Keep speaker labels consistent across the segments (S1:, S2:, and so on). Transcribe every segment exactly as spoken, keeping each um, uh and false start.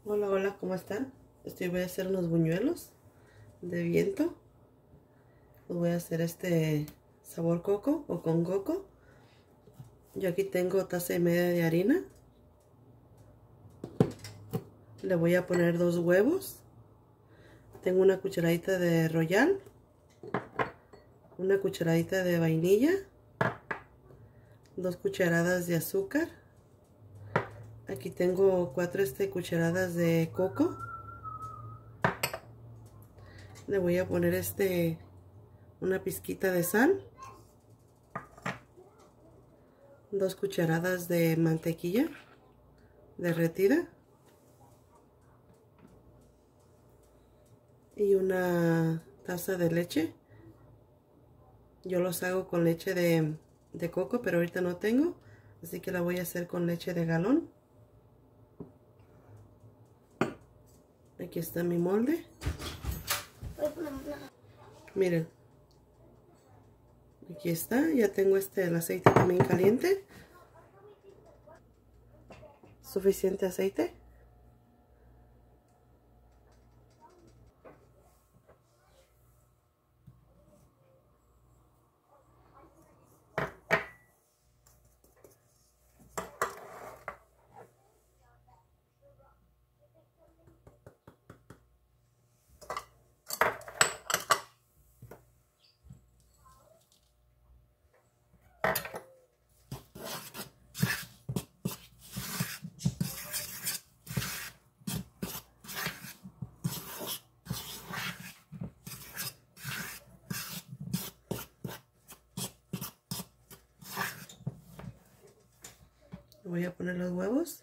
S1: Hola, hola, ¿cómo están? Estoy voy a hacer unos buñuelos de viento. Los voy a hacer este sabor coco o con coco. Yo aquí tengo taza y media de harina. Le voy a poner dos huevos. Tengo una cucharadita de royal, una cucharadita de vainilla, dos cucharadas de azúcar. Aquí tengo cuatro este, cucharadas de coco. Le voy a poner este una pizquita de sal, dos cucharadas de mantequilla derretida y una taza de leche. Yo los hago con leche de, de coco, pero ahorita no tengo, así que la voy a hacer con leche de galón. Aquí está mi molde. Miren, aquí está. Ya tengo este el aceite también caliente. Suficiente aceite. Voy a poner los huevos.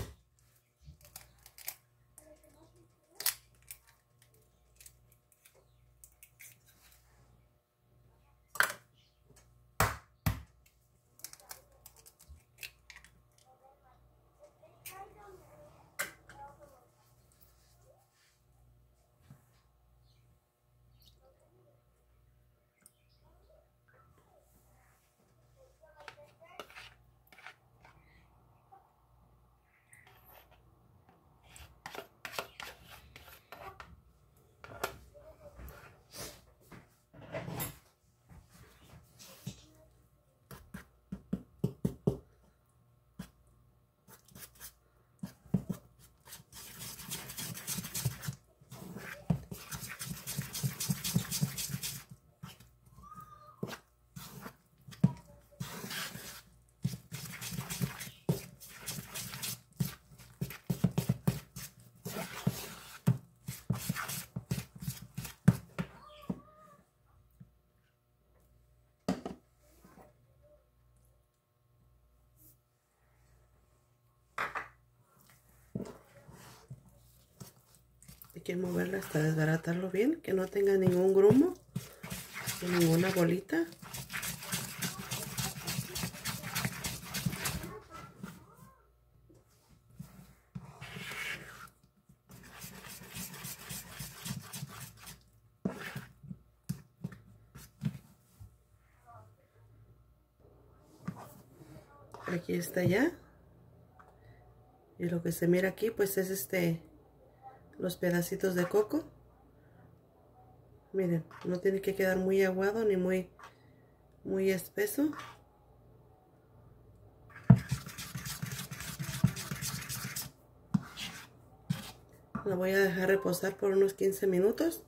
S1: Hay que moverla hasta desbaratarlo bien, que no tenga ningún grumo, ninguna bolita. Aquí está ya. Y lo que se mira aquí pues es este los pedacitos de coco. Miren, no tiene que quedar muy aguado ni muy muy espeso. Lo voy a dejar reposar por unos quince minutos.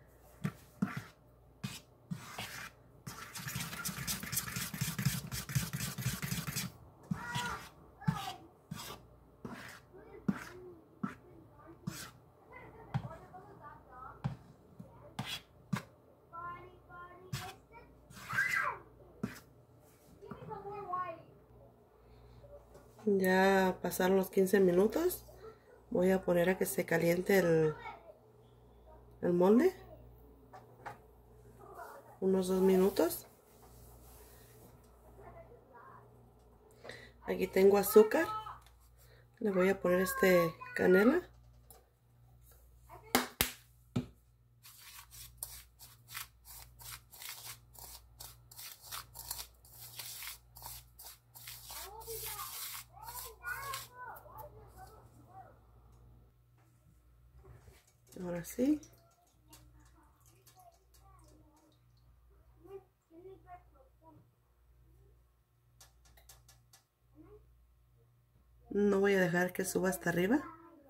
S1: Ya pasaron los quince minutos. Voy a poner a que se caliente el, el molde. Unos dos minutos. Aquí tengo azúcar. Le voy a poner este canela. Ahora sí. No voy a dejar que suba hasta arriba.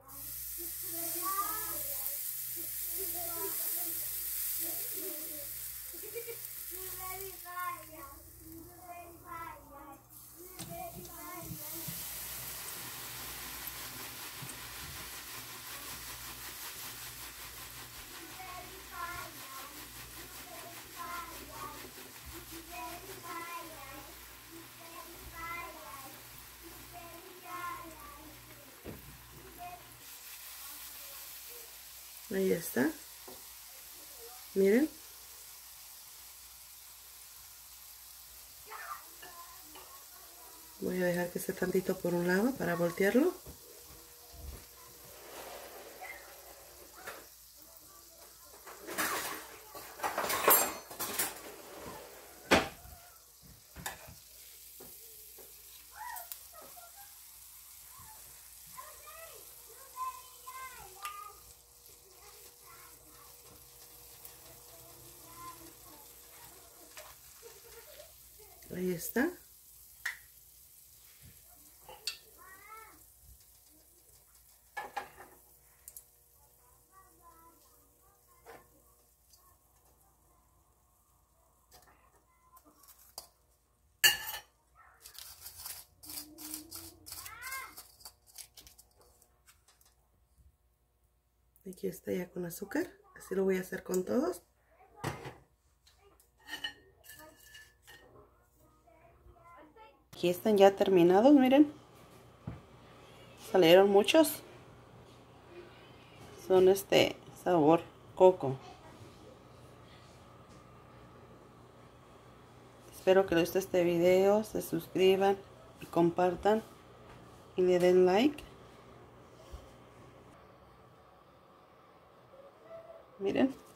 S1: Ahí está. Miren. Voy a dejar que esté tantito por un lado para voltearlo. Ahí está. Aquí está ya con azúcar. Así lo voy a hacer con todos. Aquí están ya terminados, miren. Salieron muchos. Son este sabor coco. Espero que les guste este video, se suscriban y compartan y le den like. Miren.